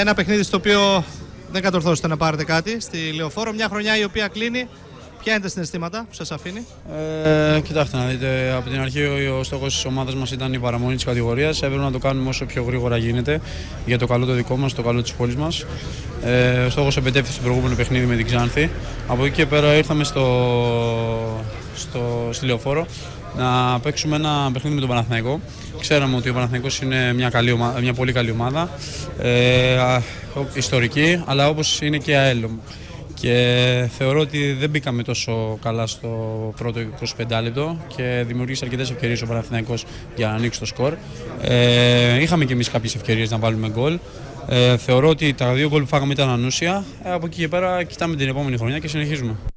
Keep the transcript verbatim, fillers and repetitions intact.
ένα παιχνίδι στο οποίο δεν κατορθώσετε να πάρετε κάτι στη Λεωφόρο. Μια χρονιά η οποία κλείνει. Ποια είναι τα συναισθήματα που σας αφήνει? Ε, κοιτάξτε να δείτε, από την αρχή ο, ο στόχος της ομάδας μας ήταν η παραμονή της κατηγορίας. Έπρεπε να το κάνουμε όσο πιο γρήγορα γίνεται για το καλό το δικό μας, το καλό της πόλης μας. Ε, ο στόχος επετέφθη στο προηγούμενο παιχνίδι με την Ξάνθη. Από εκεί και πέρα ήρθαμε στο, στο, στη Λεωφόρο να παίξουμε ένα παιχνίδι με τον Παναθηναϊκό. Ξέραμε ότι ο Παναθηναϊκός είναι μια, καλή ομάδα, μια πολύ καλή ομάδα, ε, ιστορική, αλλά όπως είναι και ΑΕΛ. Και θεωρώ ότι δεν μπήκαμε τόσο καλά στο πρώτο εικοσιπέντε λεπτό και δημιουργήσε αρκετές ευκαιρίες ο Παναθηναϊκός για να ανοίξει το σκορ. Ε, είχαμε και εμείς κάποιες ευκαιρίες να βάλουμε γκολ. Ε, θεωρώ ότι τα δύο γκολ που φάγαμε ήταν ανούσια. Ε, από εκεί και πέρα κοιτάμε την επόμενη χρονιά και συνεχίζουμε.